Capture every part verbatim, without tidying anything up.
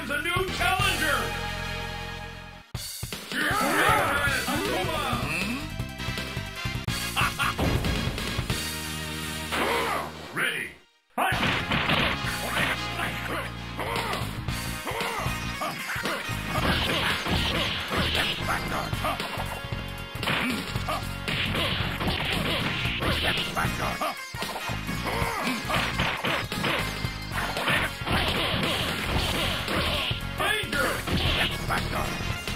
comes a new challenger! Ready! Fight! Omega Strike! Backguard! Backguard! Omega Strike! Danger! Backguard!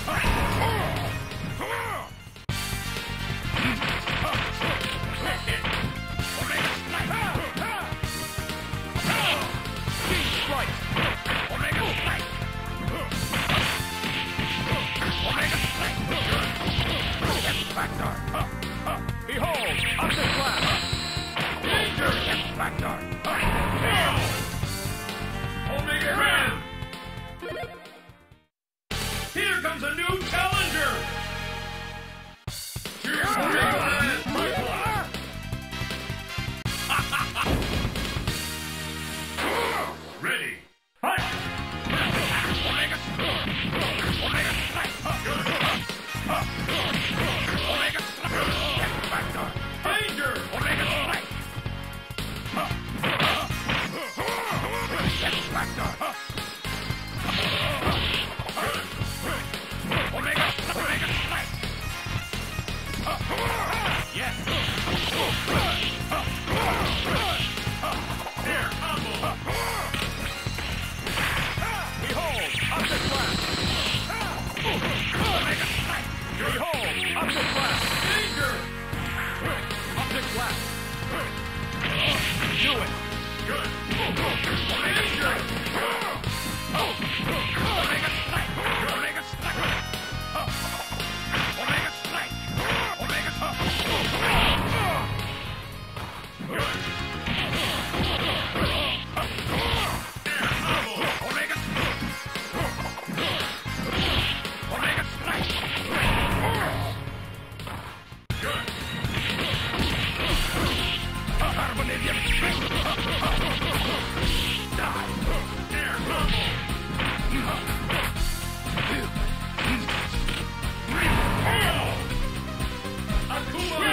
Behold, object blast! Danger! Backguard! Omega Ram! Here comes a new challenger! Ready! Fight! Omega Omega Strike! Omega Strike! Backguard! Danger! Omega Strike! Backguard! Omega Omega Strike! Yes! Here, combo! Behold, object blast! Omega Strike! Behold, object blast! Danger! Object blast! Do it! Good! Danger! Omega Strike! Omega Strike! Omega Strike! Omega Strike! Good! There, combo! Omega Strike! Omega Strike! Good! Carbonadium Strike! Die! There, combo! Akuma!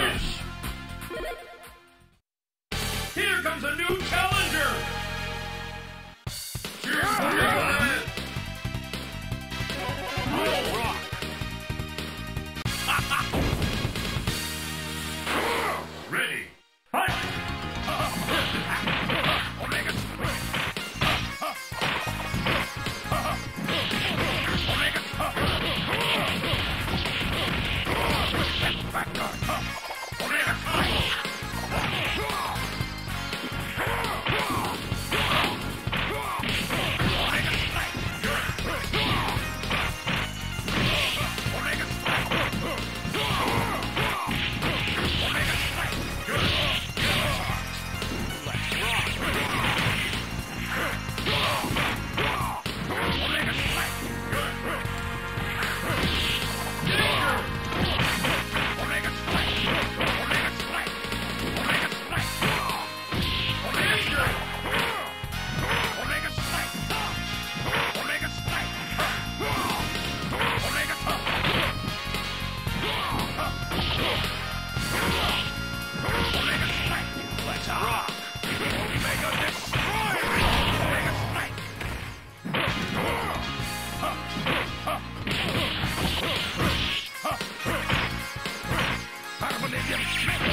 Here comes a new challenger! Rock! Ready! Fight! Omega Strike! Omega Backguard! Omega Strike! Omega Strike! Omega Strike! Omega Strike! Good! Let's rock! Omega Strike! Good! Danger! Omega Strike! Omega Strike! Omega Strike! Omega Strike! Omega Strike! Omega Strike! Omega Omega Strike! Let's rock! Omega Destroy! Omega Strike! Carbonadium Strike!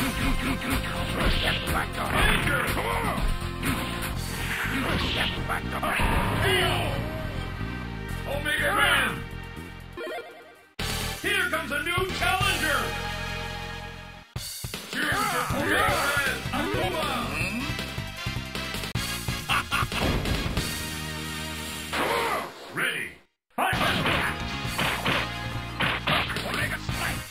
Omega Man! Here comes a new challenger! Cheers to Omega Man! Akuma! Ready! Fight! Omega Strike!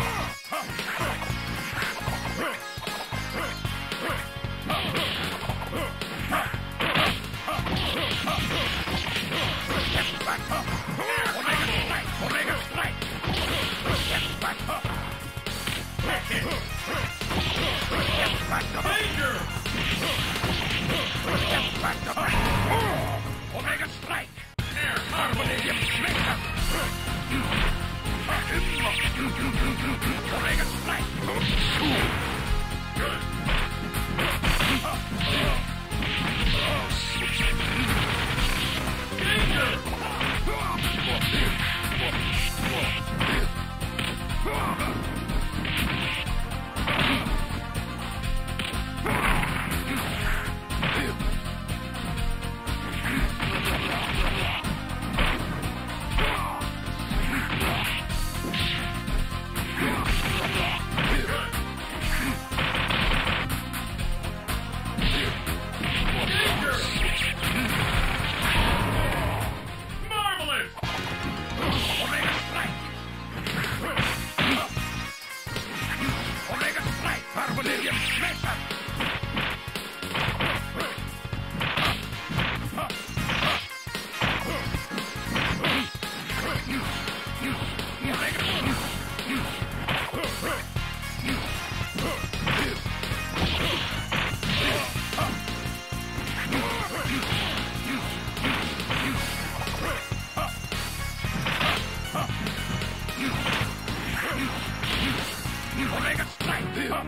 Omega Strike! Danger! Omega Strike! Air Harmonium Smaker! Omega Strike! Good! Danger! Omega Strike!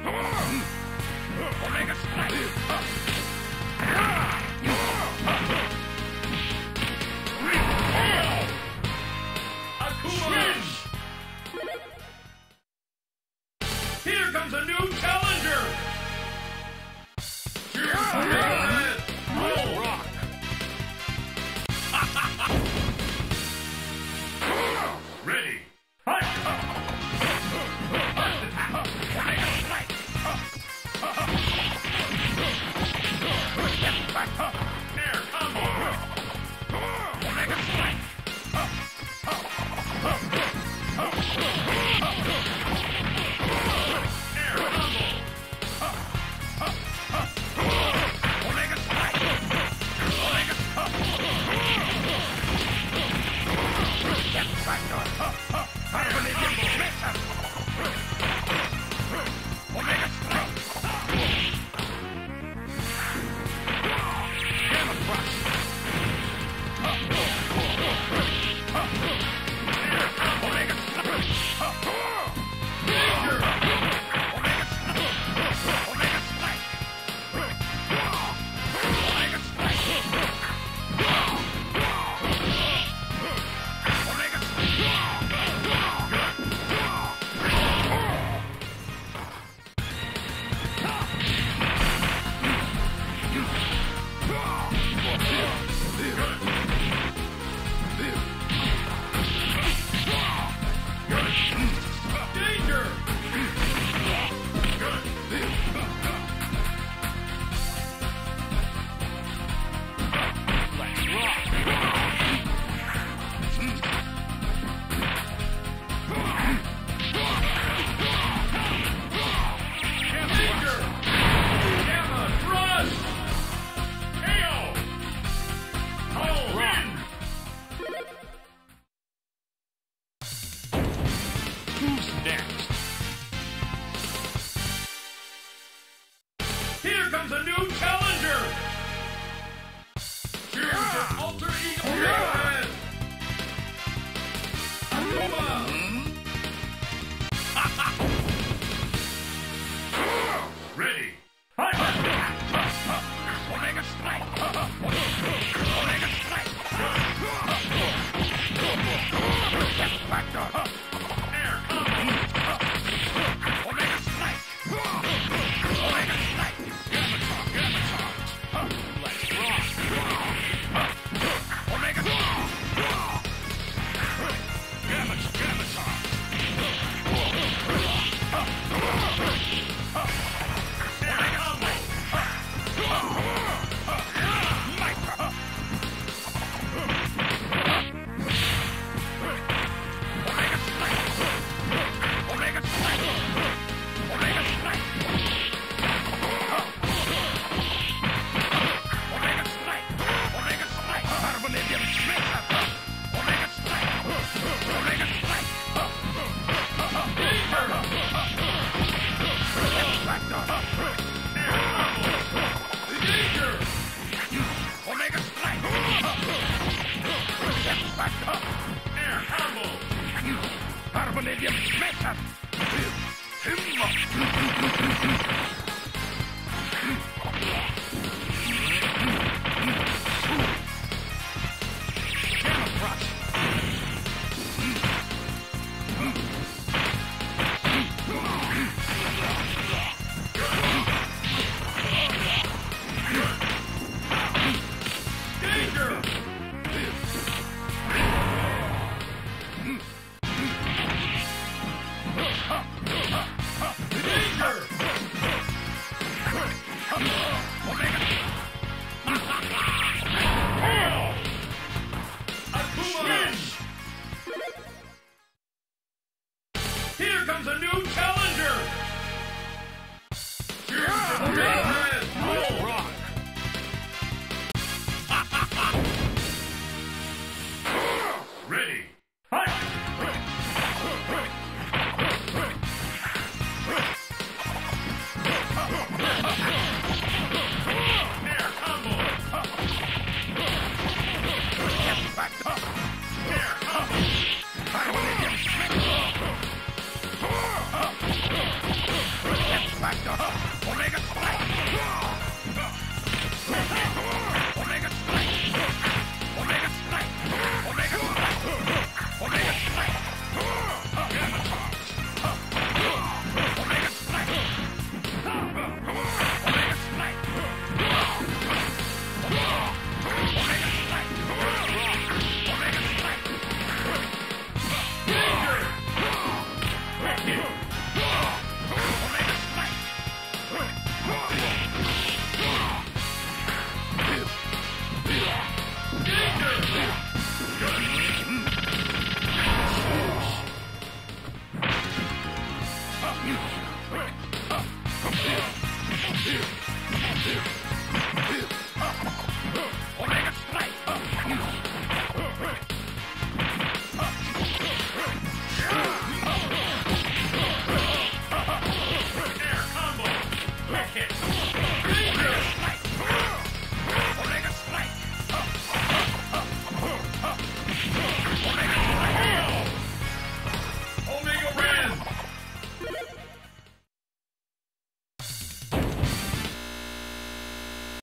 Omega Strike! Akuma! Here comes a new challenger! Cheers to Red! Bull Rock! Ready! Fight! Omega Strike! Air Combo! Omega Strike! Air Combo! Omega Strike! Omega Get back on! Harmonium Smaker! Omega Strike! Gamma Crush! Omega Strike! Danger! Omega Strike! Omega Strike! Omega Strike! Omega Danger! Danger! Gamma Thrust! K O! I'll win! Who's next? Here comes a new challenger! Cheers to Alter Ego Red! Akuma! Ready! Fight! Omega Strike! Omega Strike! Back on! Air Combo! Omega Strike! Danger!